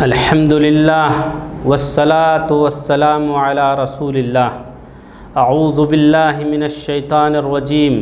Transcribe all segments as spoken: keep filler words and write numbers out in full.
الحمد للہ والصلاة والسلام علی رسول اللہ اعوذ باللہ من الشیطان الرجیم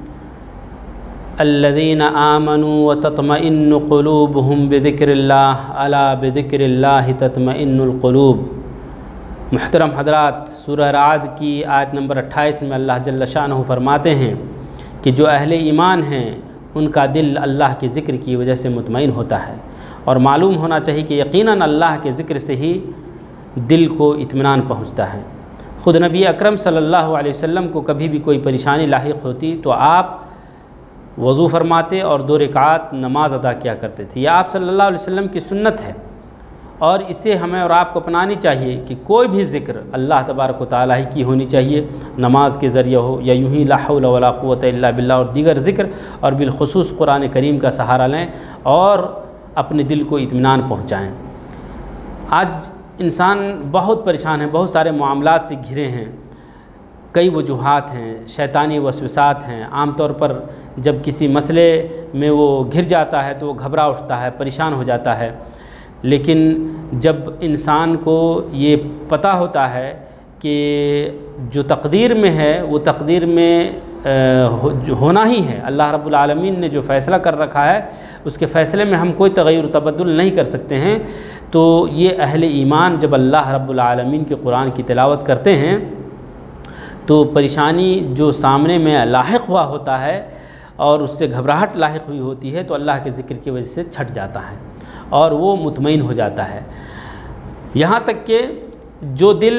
الذین آمنوا وتطمئن قلوبهم بذکر اللہ الا بذکر اللہ تطمئن القلوب۔ محترم حضرات، سورہ رعد کی آیت نمبر اٹھائیس میں اللہ جل شانہ فرماتے ہیں کہ جو اہل ایمان ہیں ان کا دل اللہ کے ذکر کی وجہ سے مطمئن ہوتا ہے، اور معلوم ہونا چاہیے کہ یقیناً اللہ کے ذکر سے ہی دل کو اطمینان پہنچتا ہے۔ خود نبی اکرم صلی اللہ علیہ وسلم کو کبھی بھی کوئی پریشانی لاحق ہوتی تو آپ وضو فرماتے اور دو رکعات نماز ادا کیا کرتے تھے۔ یہ آپ صلی اللہ علیہ وسلم کی سنت ہے، اور اسے ہمیں اور آپ کو اپنانی چاہیے کہ کوئی بھی ذکر اللہ تبارک و تعالیٰ ہی کی ہونی چاہیے، نماز کے ذریعے ہو یا یوں ہی لا حول ولا قوت الا باللہ اور دیگر ذکر، اور بالخصوص قرآن کریم کا سہارا لیں اور اپنے دل کو اطمینان پہنچائیں۔ آج انسان بہت پریشان ہے، بہت سارے معاملات سے گھرے ہیں، کئی وجوہات ہیں، شیطانی وسوسات ہیں۔ عام طور پر جب کسی مسئلے میں وہ گھر جاتا ہے تو وہ گھبرا اٹھتا ہے، پریشان ہو جاتا ہے، لیکن جب انسان کو یہ پتہ ہوتا ہے کہ جو تقدیر میں ہے وہ تقدیر میں ہونا ہی ہے، اللہ رب العالمین نے جو فیصلہ کر رکھا ہے اس کے فیصلے میں ہم کوئی تغیر و تبدل نہیں کر سکتے ہیں، تو یہ اہل ایمان جب اللہ رب العالمین کے قرآن کی تلاوت کرتے ہیں تو پریشانی جو سامنے میں لاحق ہوا ہوتا ہے اور اس سے گھبراہٹ لاحق ہوئی ہوتی ہے تو اللہ کے ذکر کی وجہ سے چھٹ جاتا ہے اور وہ مطمئن ہو جاتا ہے۔ یہاں تک کہ جو دل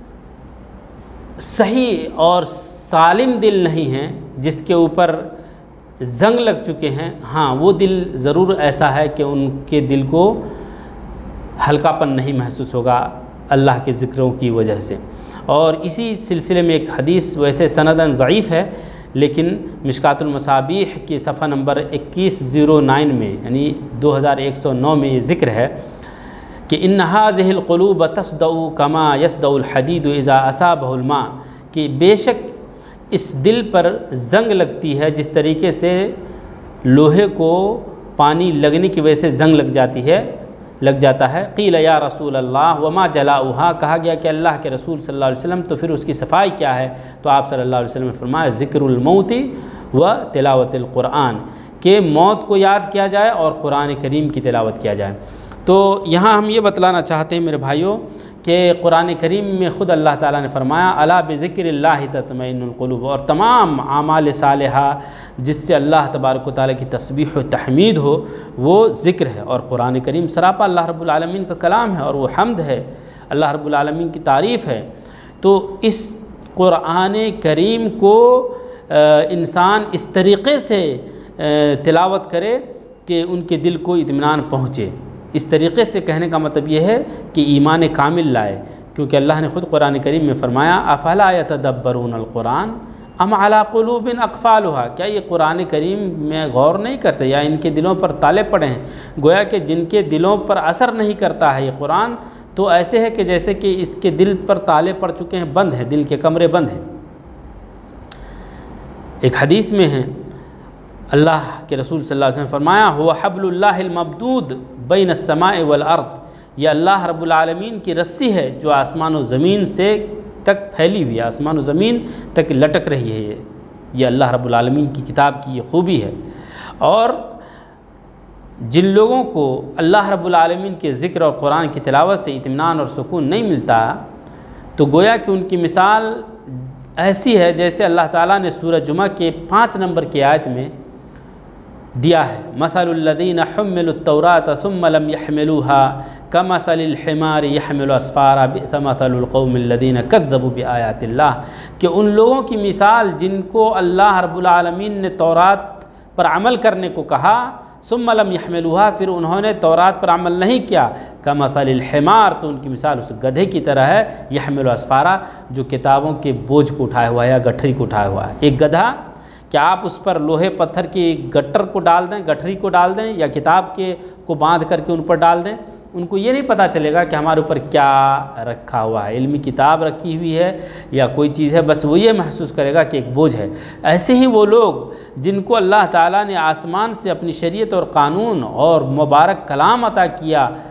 صحیح اور سالم دل نہیں ہیں، جس کے اوپر زنگ لگ چکے ہیں، ہاں وہ دل ضرور ایسا ہے کہ ان کے دل کو ہلکا پن نہیں محسوس ہوگا اللہ کے ذکروں کی وجہ سے۔ اور اسی سلسلے میں ایک حدیث ویسے سنداً ضعیف ہے لیکن مشکات المصابیح کے صفحہ نمبر اکیس زیرو نائن میں یعنی دو ہزار ایک سو نو میں یہ ذکر ہے کہ ان هذه القلوب تصدع كما يصدع الحديد اذا اصابه الماء، کہ بے شک اس دل پر زنگ لگتی ہے جس طریقے سے لوہے کو پانی لگنے کی وجہ سے زنگ لگ جاتی ہے لگ جاتا ہے۔ قیل یا رسول اللہ وما جلاؤها، کہا گیا کہ اللہ کے رسول صلی اللہ علیہ وسلم تو پھر اس کی صفائی کیا ہے؟ تو آپ صلی اللہ علیہ وسلم نے فرمایا ذکر الموت و تلاوت القرآن، کہ موت کو یاد کیا جائے اور قرآن کریم کی تلاوت کیا جائے۔ تو یہاں ہم یہ بتلانا چاہتے ہیں میرے بھائیوں کہ قرآن کریم میں خود اللہ تعالیٰ نے فرمایا الا بذکر اللہ تطمئن القلوب، اور تمام اعمال صالحہ جس سے اللہ تبارک و تعالیٰ کی تسبیح و تحمید ہو وہ ذکر ہے، اور قرآن کریم سراپا اللہ رب العالمین کا کلام ہے اور وہ حمد ہے، اللہ رب العالمین کی تعریف ہے۔ تو اس قرآن کریم کو انسان اس طریقے سے تلاوت کرے کہ ان کے دل کو اطمینان پہنچے۔ اس طریقے سے کہنے کا مطلب یہ ہے کہ ایمان کامل لائے، کیونکہ اللہ نے خود قرآن کریم میں فرمایا افلا یتدبرون القرآن ام علی قلوب اقفالها، کیا یہ قرآن کریم میں غور نہیں کرتے یا ان کے دلوں پر تالے پڑے ہیں؟ گویا کہ جن کے دلوں پر اثر نہیں کرتا ہے یہ قرآن تو ایسے ہے کہ جیسے کہ اس کے دل پر تالے پڑ چکے ہیں، بند ہیں، دل کے کمرے بند ہیں۔ ایک حدیث میں ہے اللہ کے رسول صلی اللہ علیہ وسلم فرمایا هو حبل اللہ الممدود بین السماء والارض، یہ اللہ رب العالمین کی رسی ہے جو آسمان و زمین سے تک پھیلی ہوئی ہے، آسمان و زمین تک لٹک رہی ہے، یہ یہ اللہ رب العالمین کی کتاب کی یہ خوبی ہے۔ اور جن لوگوں کو اللہ رب العالمین کے ذکر اور قرآن کی تلاوت سے اطمینان اور سکون نہیں ملتا تو گویا کہ ان کی مثال ایسی ہے جیسے اللہ تعالیٰ نے سورہ جمعہ کے پانچ نمبر کی آیت میں دیا ہے مثل الذین حملوا التوراة ثم لم يحملوها كمثل الحمار يحمل اسفارا بئس مثل القوم الذین كذبوا بآیات اللہ، کہ ان لوگوں کی مثال جن کو اللہ رب العالمین نے تورات پر عمل کرنے کو کہا ثم لم يحملوها، پھر انہوں نے تورات پر عمل نہیں کیا، كمثل الحمار، تو ان کی مثال اس گدھے کی طرح ہے، يحمل اسفارا، جو کتابوں کے بوجھ کو اٹھایا ہوا ہے یا گٹھری کو اٹھایا ہوا ہے۔ ایک گدھا کیا آپ اس پر لوہے پتھر کی گٹر کو ڈال دیں، گٹھری کو ڈال دیں یا کتاب کے کو باندھ کر کے ان پر ڈال دیں، ان کو یہ نہیں پتہ چلے گا کہ ہمارے اوپر کیا رکھا ہوا ہے، علمی کتاب رکھی ہوئی ہے یا کوئی چیز ہے، بس وہ یہ محسوس کرے گا کہ ایک بوجھ ہے۔ ایسے ہی وہ لوگ جن کو اللہ تعالیٰ نے آسمان سے اپنی شریعت اور قانون اور مبارک کلام عطا کیا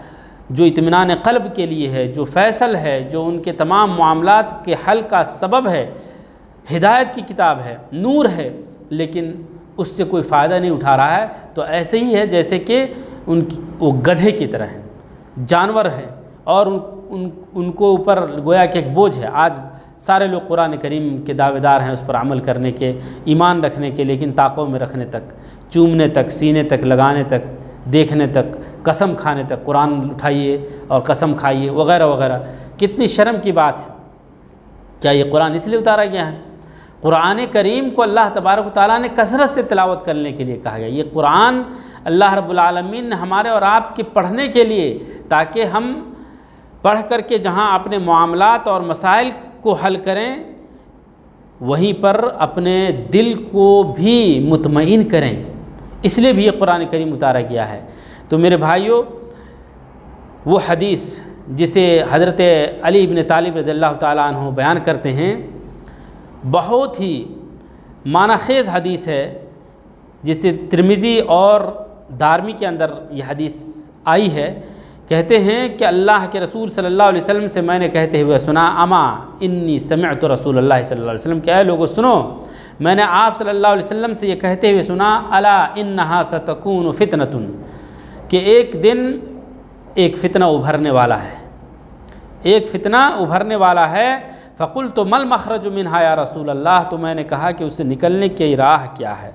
جو اطمینان قلب کے لیے ہے، جو فیصل ہے، جو ان کے تمام معاملات کے حل کا سبب ہے، ہدایت کی کتاب ہے، نور ہے، لیکن اس سے کوئی فائدہ نہیں اٹھا رہا ہے، تو ایسے ہی ہے جیسے کہ ان کی وہ گدھے کی طرح ہیں، جانور ہیں، اور ان ان ان کو اوپر گویا کہ ایک بوجھ ہے۔ آج سارے لوگ قرآن کریم کے دعوے دار ہیں اس پر عمل کرنے کے، ایمان رکھنے کے، لیکن طاقوں میں رکھنے تک، چومنے تک، سینے تک لگانے تک، دیکھنے تک، قسم کھانے تک، قرآن اٹھائیے اور قسم کھائیے وغیرہ وغیرہ۔ کتنی شرم کی بات ہے! کیا یہ قرآن اس لیے اتارا گیا ہے؟ قرآن کریم کو اللہ تبارک و تعالیٰ نے کثرت سے تلاوت کرنے کے لیے کہا گیا۔ یہ قرآن اللہ رب العالمین نے ہمارے اور آپ کے پڑھنے کے لیے، تاکہ ہم پڑھ کر کے جہاں اپنے معاملات اور مسائل کو حل کریں، وہیں پر اپنے دل کو بھی مطمئن کریں، اس لیے بھی یہ قرآن کریم اتارا گیا ہے۔ تو میرے بھائیوں، وہ حدیث جسے حضرت علی بن طالب رضی اللہ تعالیٰ عنہ بیان کرتے ہیں، بہت ہی معنی خیز حدیث ہے، جسے ترمذی اور دارمی کے اندر یہ حدیث آئی ہے۔ کہتے ہیں کہ اللہ کے رسول صلی اللہ علیہ وسلم سے میں نے کہتے ہوئے سنا، اما انی سمعت رسول اللہ صلی اللہ علیہ وسلم، کہ اے لوگو سنو، میں نے آپ صلی اللہ علیہ وسلم سے یہ کہتے ہوئے سنا، الا انہا ستکون فتنۃ، کہ ایک دن ایک فتنہ ابھرنے والا ہے، ایک فتنہ ابھرنے والا ہے۔ فقلت ما المخرج منہا یا رسول اللہ، تو میں نے کہا کہ اس سے نکلنے کی راہ کیا ہے؟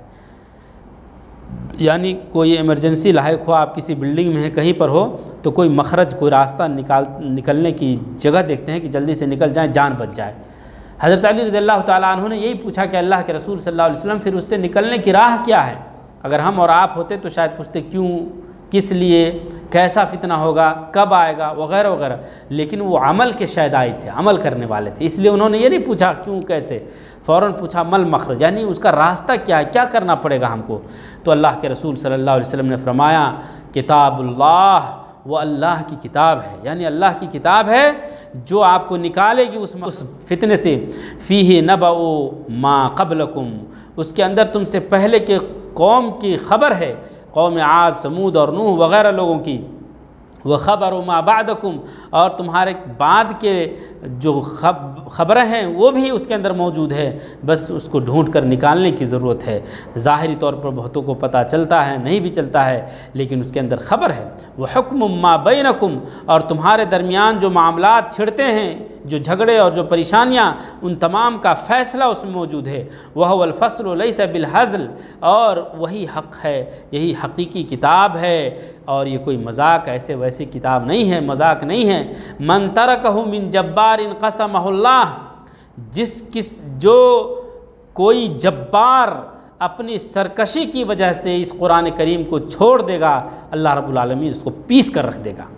یعنی کوئی ایمرجنسی لاحق ہو، آپ کسی بلڈنگ میں ہیں، کہیں پر ہو، تو کوئی مخرج، کوئی راستہ نکال نکلنے کی جگہ دیکھتے ہیں کہ جلدی سے نکل جائیں، جان بچ جائے۔ حضرت علی رضی اللہ تعالیٰ عنہ نے یہی پوچھا کہ اللہ کے رسول صلی اللہ علیہ وسلم پھر اس سے نکلنے کی راہ کیا ہے؟ اگر ہم اور آپ ہوتے تو شاید پوچھتے کیوں، کس لیے، کیسا فتنہ ہوگا، کب آئے گا، وغیرہ وغیرہ، لیکن وہ عمل کے شہدائی تھے، عمل کرنے والے تھے، اس لیے انہوں نے یہ نہیں پوچھا کیوں کیسے، فوراً پوچھا مل مخرج، یعنی اس کا راستہ کیا ہے، کیا کرنا پڑے گا ہم کو؟ تو اللہ کے رسول صلی اللہ علیہ وسلم نے فرمایا، کتاب اللہ، وہ اللہ کی کتاب ہے، یعنی اللہ کی کتاب ہے جو آپ کو نکالے گی اس اس فتنے سے۔ فیہ نبأ ما قبلکم، اس کے اندر تم سے پہلے کے قوم کی خبر ہے، قوم عاد، سمود اور نوح وغیرہ لوگوں کی، وخبر ما بعدکم، اور تمہارے بعد کے جو خبریں ہیں وہ بھی اس کے اندر موجود ہے، بس اس کو ڈھونڈ کر نکالنے کی ضرورت ہے۔ ظاہری طور پر بہتوں کو پتہ چلتا ہے، نہیں بھی چلتا ہے، لیکن اس کے اندر خبر ہے۔ وحکم ما بینکم، اور تمہارے درمیان جو معاملات چھڑتے ہیں، جو جھگڑے اور جو پریشانیاں، ان تمام کا فیصلہ اس میں موجود ہے۔ وہو الفصل لیس بالہزل، اور وہی حق ہے، یہی حقیقی کتاب ہے، اور یہ کوئی مذاق ایسے ویسی کتاب نہیں ہے، مذاق نہیں ہے۔ من ترکہ من جبار قسمہ اللہ، جس کس جو کوئی جبار اپنی سرکشی کی وجہ سے اس قرآن کریم کو چھوڑ دے گا، اللہ رب العالمین اس کو پیس کر رکھ دے گا۔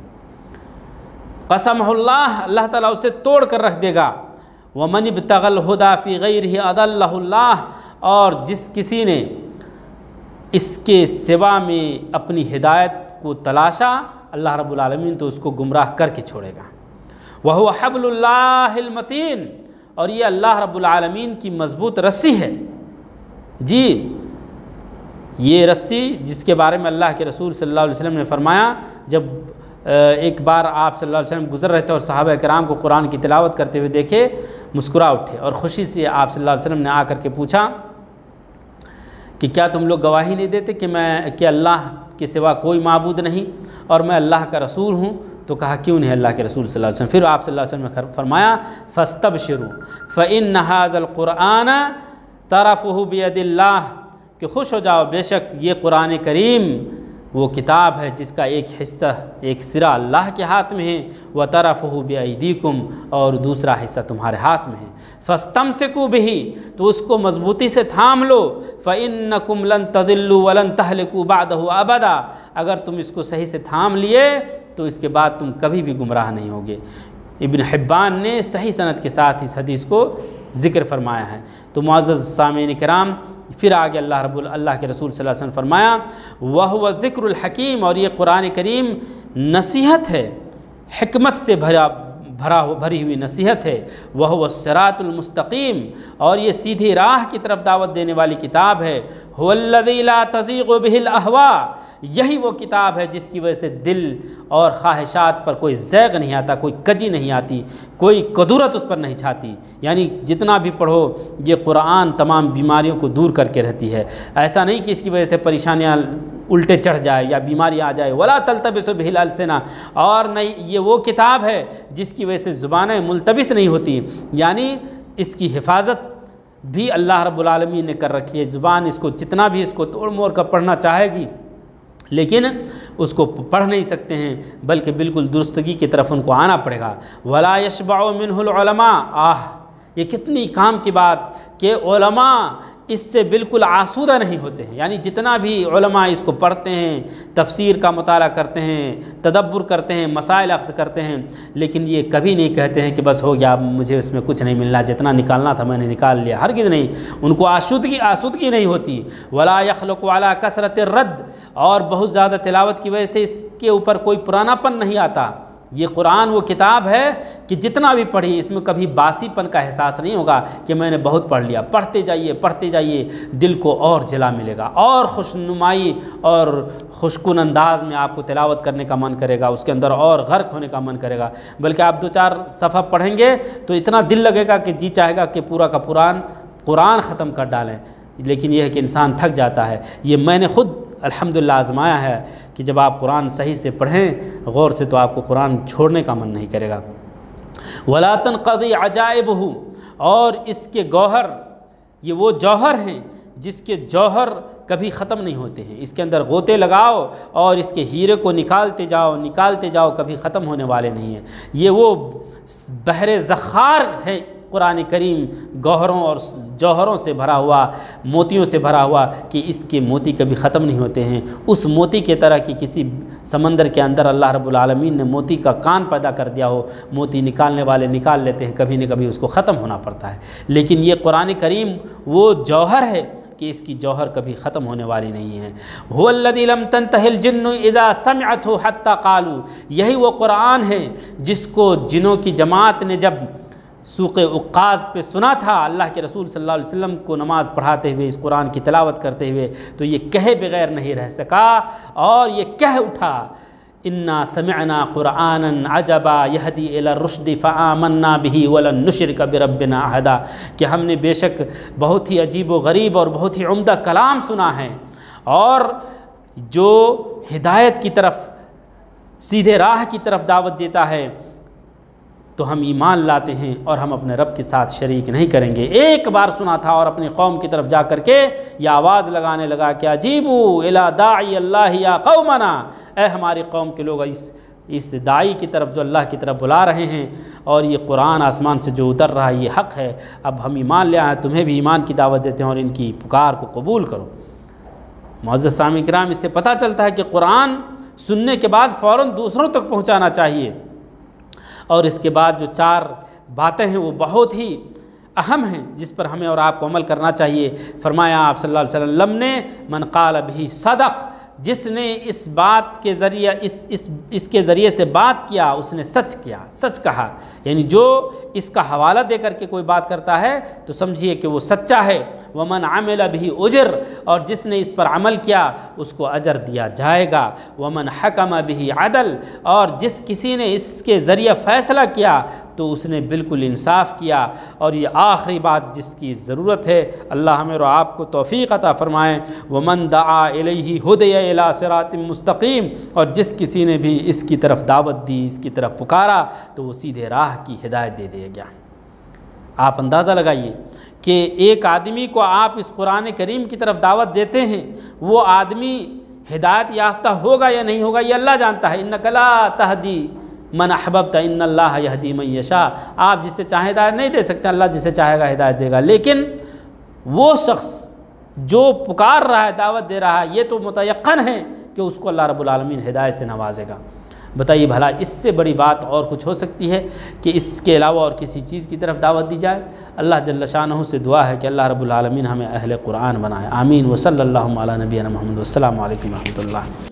قسمہ اللہ، اللہ تعالیٰ اسے توڑ کر رکھ دے گا۔ ومن ابتغى الہدی فی غیرہ اضلہ اللہ، اور جس کسی نے اس کے سوا میں اپنی ہدایت کو تلاشا، اللہ رب العالمین تو اس کو گمراہ کر کے چھوڑے گا۔ وہو حبل اللہ المتین، اور یہ اللہ رب العالمین کی مضبوط رسی ہے۔ جی، یہ رسی جس کے بارے میں اللہ کے رسول صلی اللہ علیہ وسلم نے فرمایا، جب ایک بار آپ صلی اللہ علیہ وسلم گزر رہے تھے اور صحابہ کرام کو قرآن کی تلاوت کرتے ہوئے دیکھے، مسکرا اٹھے، اور خوشی سے آپ صلی اللہ علیہ وسلم نے آ کر کے پوچھا کہ کیا تم لوگ گواہی نہیں دیتے کہ میں کہ اللہ کے سوا کوئی معبود نہیں اور میں اللہ کا رسول ہوں؟ تو کہا کیوں نہیں اللہ کے رسول صلی اللہ علیہ وسلم؟ پھر آپ صلی اللہ علیہ وسلم نے فرمایا فاستبشروا فإن هذا القرآن طرفه بید اللہ، کہ خوش ہو جاؤ، بے شک یہ قرآن کریم وہ کتاب ہے جس کا ایک حصہ، ایک سرا اللہ کے ہاتھ میں ہے، وطرفه بأیدیکم، اور دوسرا حصہ تمہارے ہاتھ میں ہے۔ فاستمسکوا بہ، تو اس کو مضبوطی سے تھام لو۔ فإنکم لن تضلوا ولن تہلکوا بعدہ ابدا، اگر تم اس کو صحیح سے تھام لیے تو اس کے بعد تم کبھی بھی گمراہ نہیں ہوگے۔ ابن حبان نے صحیح سند کے ساتھ اس حدیث کو ذکر فرمایا ہے۔ تو معزز سامعین کرام، پھر آگے اللہ رب اللہ کے رسول صلی اللہ علیہ وسلم فرمایا وَهُوَ الذِّكْرُ الْحَكِيمُ، اور یہ قرآن کریم نصیحت ہے، حکمت سے بھرا بھرا بھری ہوئی نصیحت ہے، وہ الصراط المستقیم، اور یہ سیدھی راہ کی طرف دعوت دینے والی کتاب ہے۔ هو الذی لا تزیغ بہ الاہواء، یہی وہ کتاب ہے جس کی وجہ سے دل اور خواہشات پر کوئی زیغ نہیں آتا، کوئی کجی نہیں آتی، کوئی کدورت اس پر نہیں چھاتی۔ یعنی جتنا بھی پڑھو یہ قرآن تمام بیماریوں کو دور کر کے رہتی ہے۔ ایسا نہیں کہ اس کی وجہ سے پریشانیاں الٹے چڑھ جائے یا بیماری آ جائے۔ ولا تلتبس بہ الالسنہ، اور نہیں یہ وہ کتاب ہے جس کی وجہ سے زبانیں ملتبس نہیں ہوتی، یعنی اس کی حفاظت بھی اللہ رب العالمین نے کر رکھی ہے۔ زبان اس کو جتنا بھی اس کو توڑ موڑ کر پڑھنا چاہے گی لیکن اس کو پڑھ نہیں سکتے ہیں، بلکہ بالکل درستگی کی طرف ان کو آنا پڑے گا۔ ولا یشبع منہ العلماء، آہ یہ کتنی کام کی بات کہ علماء اس سے بالکل آسودہ نہیں ہوتے ہیں۔ یعنی جتنا بھی علماء اس کو پڑھتے ہیں، تفسیر کا مطالعہ کرتے ہیں، تدبر کرتے ہیں، مسائل اخذ کرتے ہیں، لیکن یہ کبھی نہیں کہتے ہیں کہ بس ہو گیا، مجھے اس میں کچھ نہیں ملنا، جتنا نکالنا تھا میں نے نکال لیا، ہرگز نہیں۔ ان کو آسودگی آسودگی نہیں ہوتی۔ ولا یخلق علی کثرت الرد، اور بہت زیادہ تلاوت کی وجہ سے اس کے اوپر کوئی پرانا پن نہیں آتا۔ یہ قرآن وہ کتاب ہے کہ جتنا بھی پڑھی اس میں کبھی باسی پن کا احساس نہیں ہوگا کہ میں نے بہت پڑھ لیا۔ پڑھتے جائیے پڑھتے جائیے، دل کو اور جلا ملے گا، اور خوشنمائی اور خوشکن انداز میں آپ کو تلاوت کرنے کا من کرے گا، اس کے اندر اور غرق ہونے کا من کرے گا۔ بلکہ آپ دو چار صفحہ پڑھیں گے تو اتنا دل لگے گا کہ جی چاہے گا کہ پورا کا پوران قرآن ختم کر ڈالیں، لیکن یہ ہے کہ انسان تھک جاتا ہے۔ یہ میں نے خود الحمدللہ آزمایا ہے کہ جب آپ قرآن صحیح سے پڑھیں غور سے تو آپ کو قرآن چھوڑنے کا من نہیں کرے گا۔ ولا تنقضی عجائبہ، اور اس کے گوہر، یہ وہ جوہر ہیں جس کے جوہر کبھی ختم نہیں ہوتے ہیں۔ اس کے اندر غوطے لگاؤ اور اس کے ہیرے کو نکالتے جاؤ نکالتے جاؤ، کبھی ختم ہونے والے نہیں ہیں۔ یہ وہ بحر زخار ہے قرآن کریم، گوہروں اور جوہروں سے بھرا ہوا، موتیوں سے بھرا ہوا کہ اس کے موتی کبھی ختم نہیں ہوتے ہیں۔ اس موتی کے طرح کہ کسی سمندر کے اندر اللہ رب العالمین نے موتی کا کان پیدا کر دیا ہو، موتی نکالنے والے نکال لیتے ہیں، کبھی نہ کبھی اس کو ختم ہونا پڑتا ہے۔ لیکن یہ قرآن کریم وہ جوہر ہے کہ اس کی جوہر کبھی ختم ہونے والی نہیں ہے۔ هو الذی لم تنتہ الجن اذا سمعته حتی قالوا، یہی وہ قرآن ہے جس کو جنوں کی جماعت نے جب سوق عکاظ پہ سنا تھا اللہ کے رسول صلی اللہ علیہ وسلم کو نماز پڑھاتے ہوئے، اس قرآن کی تلاوت کرتے ہوئے، تو یہ کہے بغیر نہیں رہ سکا اور یہ کہہ اٹھا انا سمعنا قرآنا عجبا یہدی الی الرشد فآمنا به ولن نشرک بربنا احدا، کہ ہم نے بے شک بہت ہی عجیب و غریب اور بہت ہی عمدہ کلام سنا ہے، اور جو ہدایت کی طرف، سیدھے راہ کی طرف دعوت دیتا ہے، تو ہم ایمان لاتے ہیں اور ہم اپنے رب کے ساتھ شریک نہیں کریں گے۔ ایک بار سنا تھا اور اپنی قوم کی طرف جا کر کے یہ آواز لگانے لگا کہ عجیبو الی داعی اللہ یا قومنا، اے ہماری قوم کے لوگ اس اس داعی کی طرف جو اللہ کی طرف بلا رہے ہیں، اور یہ قرآن آسمان سے جو اتر رہا ہے یہ حق ہے، اب ہم ایمان لے آئے، تمہیں بھی ایمان کی دعوت دیتے ہیں اور ان کی پکار کو قبول کرو۔ معزز سامعین کرام، اس سے پتہ چلتا ہے کہ قرآن سننے کے بعد فوراً دوسروں تک پہنچانا چاہیے، اور اس کے بعد جو چار باتیں ہیں وہ بہت ہی اہم ہیں جس پر ہمیں اور آپ کو عمل کرنا چاہیے۔ فرمایا آپ صلی اللہ علیہ وسلم نے من قال بہ صدق، جس نے اس بات کے ذریعے اس اس اس کے ذریعے سے بات کیا اس نے سچ کیا، سچ کہا۔ یعنی جو اس کا حوالہ دے کر کے کوئی بات کرتا ہے تو سمجھیے کہ وہ سچا ہے۔ ومن عمل به اجر، اور جس نے اس پر عمل کیا اس کو اجر دیا جائے گا۔ ومن حکم به عدل، اور جس کسی نے اس کے ذریعے فیصلہ کیا تو اس نے بالکل انصاف کیا۔ اور یہ آخری بات جس کی ضرورت ہے، اللہ ہمیں اور آپ کو توفیق عطا فرمائے، ومن دعا الیہ ہدی الی صراط مستقیم، اور جس کسی نے بھی اس کی طرف دعوت دی، اس کی طرف پکارا تو وہ سیدھے راہ کی ہدایت دے دیا گیا۔ آپ اندازہ لگائیے کہ ایک آدمی کو آپ اس قرآن کریم کی طرف دعوت دیتے ہیں، وہ آدمی ہدایت یافتہ ہوگا یا نہیں ہوگا یہ اللہ جانتا ہے۔ انک لا تہدی من احببت ان اللہ یہدی من یشاء، آپ جسے چاہے ہدایت نہیں دے سکتے، اللہ جسے چاہے گا ہدایت دے گا۔ لیکن وہ شخص جو پکار رہا ہے، دعوت دے رہا ہے، یہ تو متیقن ہے کہ اس کو اللہ رب العالمین ہدایت سے نوازے گا۔ بتائیے بھلا اس سے بڑی بات اور کچھ ہو سکتی ہے کہ اس کے علاوہ اور کسی چیز کی طرف دعوت دی جائے؟ اللہ جل شانہ سے دعا ہے کہ اللہ رب العالمین ہمیں اہل قرآن بنائے، آمین۔ وصلی اللہ علی نبینا محمد، والسلام علیکم و رحمۃ اللہ۔